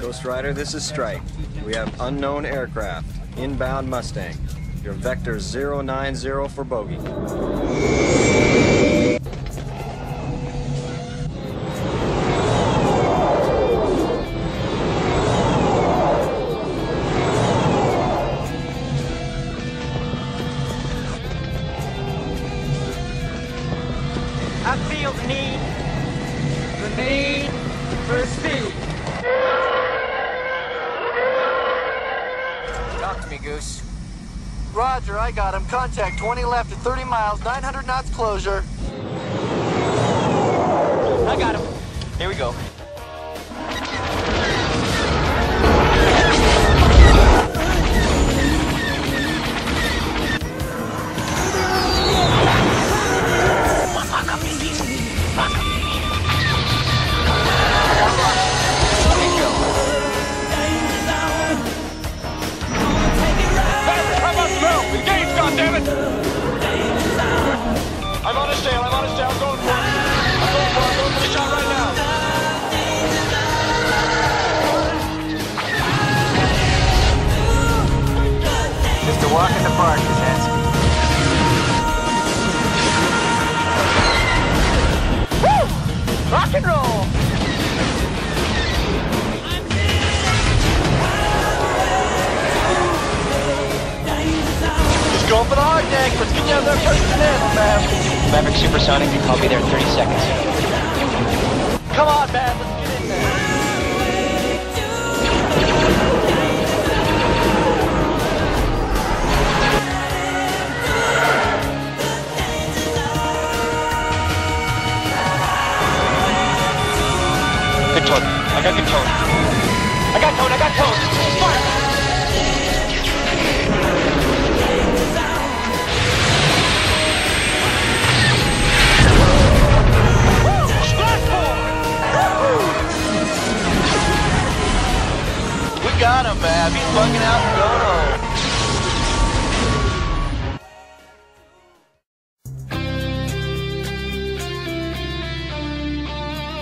Ghost Rider, this is Strike. We have unknown aircraft, inbound Mustang. Your vector 090 for bogey. I feel the need for speed. Talk to me, Goose. Roger, I got him. Contact 20 left at 30 miles, 900 knots closure. I got him. Here we go. I'm on his tail, I'm going for it. I'm going for the shot right now. Just a walk in the park, Kazansky. Woo! Rock and roll! Just go for the hard deck. Let's get down there first and in, man. Maverick Supersonic, I'll be there in 30 seconds. Come on, man, let's get in there. Good tone. I got good tone. I got tone. Fire! We got him, man. He's bugging out and going home.